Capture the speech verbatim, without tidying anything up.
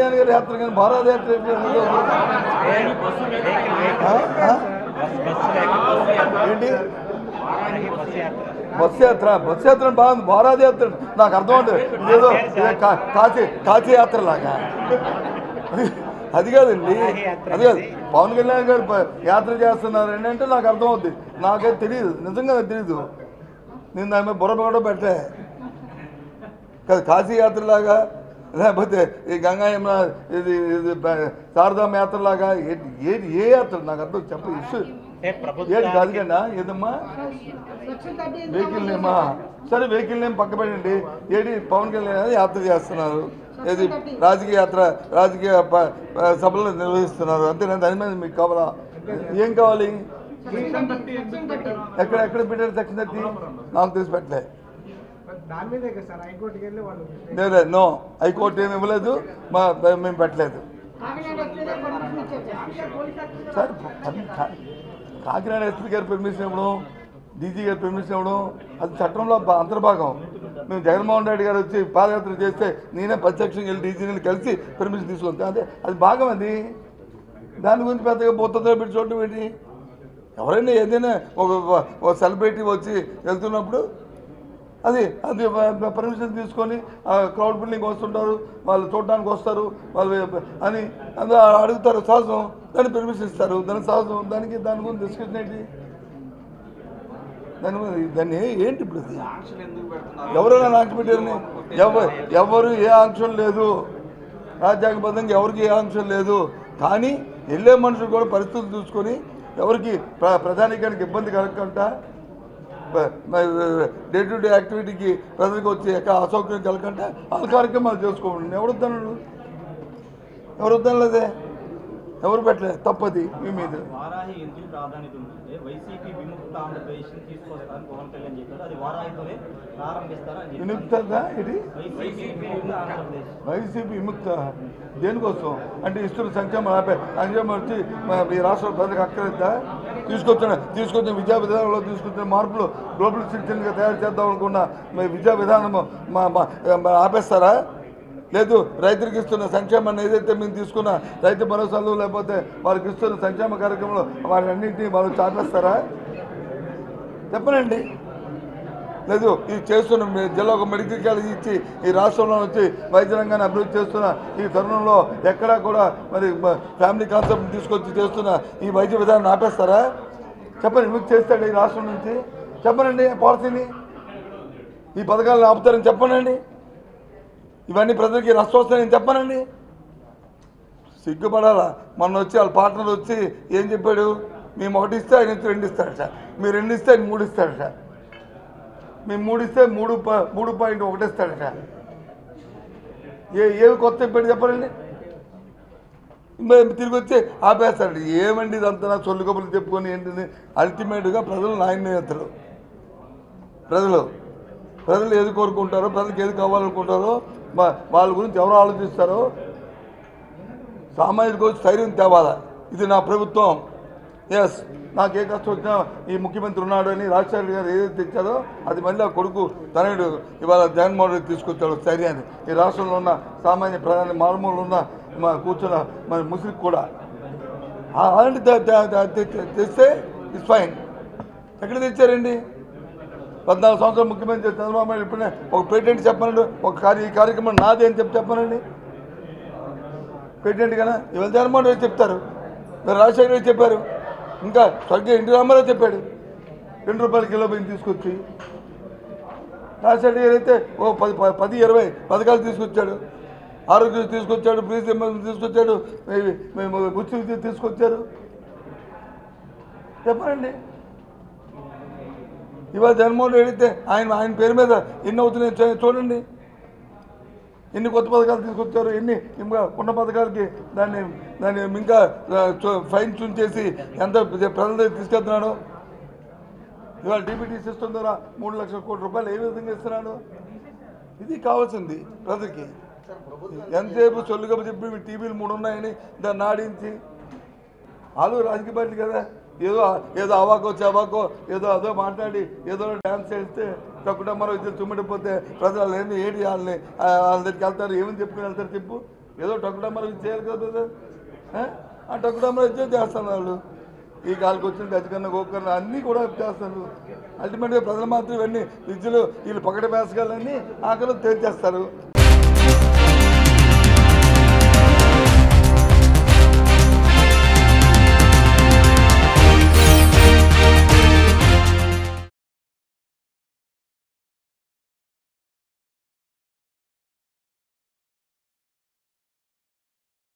కళ్యాణ్ గారి యాత్ర కానీ భారత యాత్ర ఏంటి బస్సు యాత్ర బస్సు యాత్ర బాగుంది భారత యాత్ర నాకు అర్థం అవుతుంది ఇదేదో కాశీ కాశీ యాత్ర లాగా అది కాదండి అది కాదు పవన్ కళ్యాణ్ గారు యాత్ర చేస్తున్నారండి అంటే నాకు అర్థం అవుద్ది నాకైతే తెలియదు నిజంగా తెలియదు నేను దాని మీద బుర్ర కూడా పెట్టే కాదు కాశీ యాత్రలాగా లేకపోతే ఈ గంగా యమున ఇది ఇది శారదామ యాత్రలాగా ఏది ఏ యాత్ర నాకు అర్థం చెప్ప ఇష్యూ ఏది కాదు కన్నా ఏదమ్మా వెహికల్ నేమా సరే వెహికల్ నేమ్ పక్క పెట్టండి ఏది పవన్ కళ్యాణ్ యాత్ర చేస్తున్నారు ఏది రాజకీయ యాత్ర రాజకీయ సభలు నిర్వహిస్తున్నారు అంతేనా దాని మీద మీకు కావాలా ఏం కావాలి ఎక్కడ ఎక్కడ పెట్టారు సెక్షన్ థర్టీ నాకు తెలిసి పెట్టలే లేదు నో హైకోర్టు ఏమి ఇవ్వలేదు మా మేము పెట్టలేదు సార్ కాకినాడ ఎస్పీ గారి పర్మిషన్ ఇవ్వడం డీజీ గారి పర్మిషన్ ఇవ్వడం అది చట్టంలో అంతర్భాగం మేము జగన్మోహన్ రెడ్డి గారు వచ్చి పాదయాత్ర చేస్తే నేనే ప్రత్యక్షంగా వెళ్ళి డీజీని కలిసి పర్మిషన్ తీసుకుంటాను అదే అది భాగం అది దాని గురించి పెద్దగా బొత్తతో పెట్టి చూడటం ఏంటి ఎవరైనా ఏదైనా ఒక సెలబ్రిటీ వచ్చి వెళ్తున్నప్పుడు అది అది పర్మిషన్ తీసుకొని క్రౌడ్ బిల్డింగ్ వస్తుంటారు వాళ్ళు చూడడానికి వస్తారు వాళ్ళు అని అందరూ అడుగుతారు సహజం దాన్ని పర్మిషన్ ఇస్తారు దానికి సహజం దానికి దాని గురించి డిస్కషన్ ఏంటి దాని దాన్ని ఏంటి ఇప్పుడు ఎవరైనా ఆంక్ష పెట్టారని ఎవరు ఎవరు ఏ ఆంక్ష లేదు రాజ్యాంగబద్ధంగా ఎవరికి ఏ ఆంక్ష లేదు కానీ వెళ్ళే మనుషులు కూడా పరిస్థితులు చూసుకొని ఎవరికి ప్ర ప్రధానికానికి ఇబ్బంది కలగకుండా డే టు డే యాక్టివిటీకి ప్రజలకు వచ్చి ఎక్కడ అసౌకర్యం కలగకుండా ఆ కార్యక్రమాలు చేసుకోండి ఎవరు వద్దన్నాడు ఎవరు వద్దనలేదే ఎవరు పెట్టలేదు తప్పది మీ మీద విముక్తంగా ఇది వైసీపీ విముక్త దేనికోసం అంటే ఇస్తున్న సంక్షేమం ఆపే సంక్షేమం వచ్చి ఈ రాష్ట్ర ప్రజలకు అక్కర్లేదా తీసుకొచ్చిన తీసుకొచ్చిన విద్యా విధానంలో తీసుకొచ్చిన మార్పులు గ్లోబల్ సిటిజన్గా తయారు చేద్దాం అనుకున్న విద్యా విధానం ఆపేస్తారా లేదు రైతులకు ఇస్తున్న సంక్షేమాన్ని ఏదైతే మేము తీసుకున్న రైతు భరోసాలు లేకపోతే వారికి ఇస్తున్న సంక్షేమ కార్యక్రమంలో వారి అన్నింటినీ వాళ్ళు చాపేస్తారా చెప్పనండి లేదు ఇది చేస్తున్న జిల్లా ఒక మెడికల్ కాలేజ్ ఇచ్చి ఈ రాష్ట్రంలో వచ్చి వైద్య రంగాన్ని అభివృద్ధి చేస్తున్న ఈ తరుణంలో ఎక్కడా కూడా మరి ఫ్యామిలీ కాన్సెప్ట్ తీసుకొచ్చి చేస్తున్న ఈ వైద్య విధానాన్ని ఆపేస్తారా చెప్పండి మీకు చేస్తాడు ఈ రాష్ట్రం నుంచి చెప్పనండి పాలసీని ఈ పథకాలను ఆపుతారని చెప్పనండి ఇవన్నీ ప్రజలకి నష్టం వస్తాయని చెప్పానండి సిగ్గుపడాలా మొన్న వచ్చి వాళ్ళ పార్ట్నర్ వచ్చి ఏం చెప్పాడు మేము ఒకటి ఇస్తే ఆయన రెండు ఇస్తాడు సార్ మీరు రెండు ఇస్తే ఆయన మూడు ఇస్తాడు సార్ మేము మూడు ఇస్తే మూడు మూడు పాయింట్ ఒకటి ఇస్తాడు సార్ ఏ ఏవి కొత్త చెప్పాడు చెప్పారండి తిరిగి వచ్చి ఆపేస్తాడు ఏమండి ఇదంతా సొల్లు కబుర్లు చెప్పుకొని ఏంటిది అల్టిమేట్గా ప్రజలు నాయకులు ప్రజలు ప్రజలు ఏది కోరుకుంటారో ప్రజలకు ఏది కావాలనుకుంటారో వాళ్ళ గురించి ఎవరు ఆలోచిస్తారో సామాజిక స్థైర్యం తేవాలా ఇది నా ప్రభుత్వం ఎస్ నాకు ఏ కష్టం వచ్చినా ఈ ముఖ్యమంత్రి ఉన్నాడు అని రాజశేఖర గారు ఏదైతే తెచ్చారో అది మళ్ళీ ఆ కొడుకు తనయుడు ఇవాళ జగన్మోహన్ రెడ్డి తీసుకొచ్చాడు స్థైర్యాన్ని ఈ రాష్ట్రంలో ఉన్న సామాన్య ప్రధాని మారుమూలు ఉన్న మా కూర్చున్న మన ముస్లిం కూడా అలాంటి తెస్తే ఇట్స్ ఫైన్ ఎక్కడ తెచ్చారండి పద్నాలుగు సంవత్సరాలు ముఖ్యమంత్రి చంద్రబాబు నాయుడు ఇప్పుడే ఒక పేటెంట్ చెప్పనండి ఒక కార్య ఈ కార్యక్రమం నాదే అని చెప్పి చెప్పనండి పేటెంట్ కన్నా ఇవాళ జగన్మోహన్ రెడ్డి చెప్తారు మీరు రాజశేఖర రెడ్డి చెప్పారు ఇంకా స్వర్గీయ ఎన్టీ రామారావు చెప్పాడు రెండు రూపాయల కిలో బియ్యం తీసుకొచ్చి రాజశేఖర గారు అయితే ఓ పది పది ఇరవై పథకాలు తీసుకొచ్చాడు ఆరోగ్యం తీసుకొచ్చాడు బ్రీజ్ తీసుకొచ్చాడు మేము ఉచిత విద్య తీసుకొచ్చారు చెప్పండి ఇవాళ జగన్మోహన్ రెడ్డి అయితే ఆయన ఆయన పేరు మీద ఎన్ని అవుతున్నాయి చూడండి ఎన్ని కొత్త పథకాలు తీసుకొచ్చారు ఎన్ని ఇంకా ఉన్న పథకాలకి దాన్ని దాన్ని ఇంకా ఫైన్ ట్యూన్ చేసి ఎంత ప్రజల దగ్గర తీసుకెళ్తున్నాడు ఇవాళ డీబీటీ సిస్టమ్ ద్వారా మూడు లక్షల కోట్ల రూపాయలు ఏ విధంగా ఇస్తున్నాడు ఇది కావాల్సింది ప్రజలకి ఎంతసేపు చొల్లుగా చెప్పి టీవీలు మూడు ఉన్నాయని దాన్ని ఆడించి వాళ్ళు రాజకీయ పార్టీ కదా ఏదో ఏదో అవాకో చవాకో ఏదో అదో మాట్లాడి ఏదో డ్యాన్స్ చేస్తే తక్కువ మరో ఇద్దరు తుమ్మిడిపోతే ప్రజలు ఏంటి ఏంటి వాళ్ళని వాళ్ళ దగ్గరికి వెళ్తారు ఏమని చెప్పుకుని వెళ్తారు చెప్పు ఏదో టక్కుడమ్మలు చేయాలి కదా brother. ఆ? ఆ టక్కుడమ్మలు ఇచ్చే చేస్తాను వాళ్ళు ఈ కాళ్ళకి వచ్చిన గజకన్నా గోకన్నా అన్నీ కూడా చేస్తారు. అల్టిమేట్గా ప్రజలు మాత్రం ఇవన్నీ విద్యలు వీళ్ళు పకట వేసగాలన్నీ ఆకలి తేల్చేస్తారు.